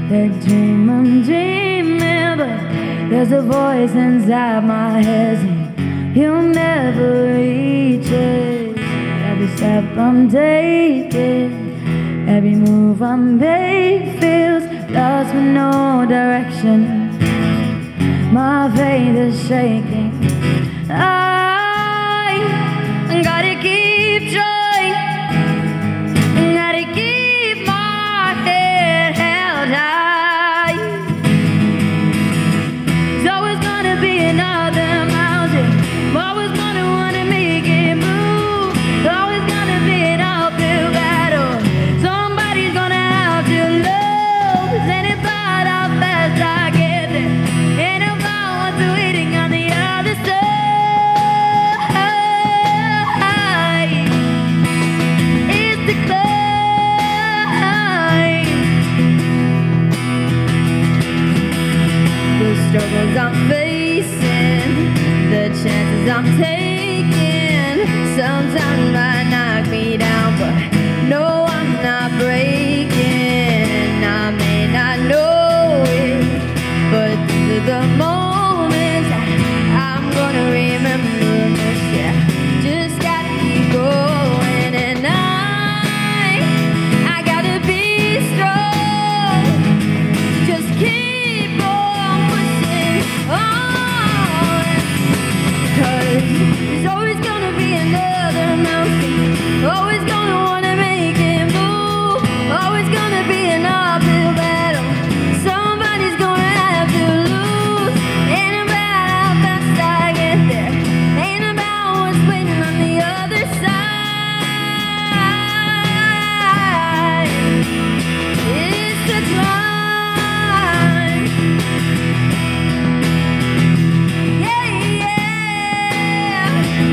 The dream I'm dreaming, but there's a voice inside my head saying you'll never reach it. Every step I'm taking, every move I make feels lost with no direction. My faith is shaking. I gotta keep trying, gotta keep my head held high. There's always gonna be another mountain, always gonna wanna make it move. There's always gonna be an uphill battle, somebody's gonna have to lose. And it's about how fast I get there, and about what's waiting on the other side. It's the climb, the struggles I'm facing, the chances I'm taking, sometimes might knock me down, but no, I'm not breaking. I may not know it, but these are the moments I'm gonna remember most. Yeah, just gotta keep going, and I gotta be strong. Just keep on pushing on, 'cause there's always gonna be another mountain, always gonna wanna make it move, always gonna be an uphill battle, somebody's gonna have to lose. Ain't about how fast I get there, ain't about what's waiting on the other side. It's the climb. Yeah, yeah.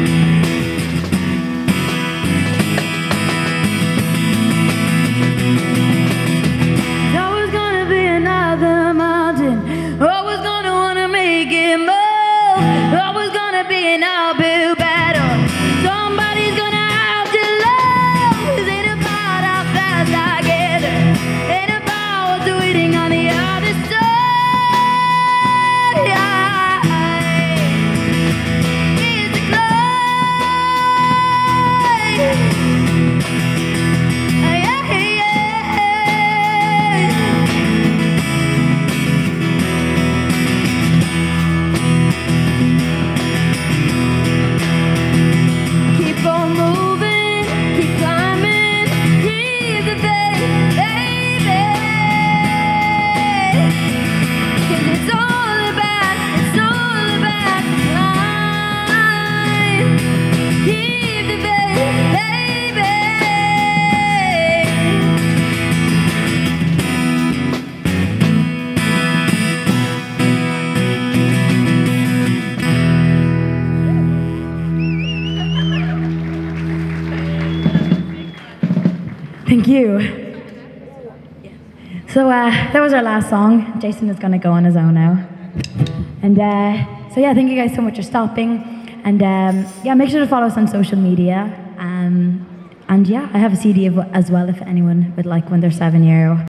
There's always gonna be another mountain, always gonna wanna make it move, always gonna be an uphill battle, somebody's gonna have to lose. Ain't about how fast I get there, ain't about what's waiting on the other side. It's the climb. Keep on moving, keep climbing, keep the faith, baby. 'Cause it's all about the climb. Keep the faith, baby. Thank you. So that was our last song. Jason is going to go on his own now. And so yeah, thank you guys so much for stopping. And yeah, make sure to follow us on social media. And yeah, I have a CD as well if anyone would like when they're 7 year old.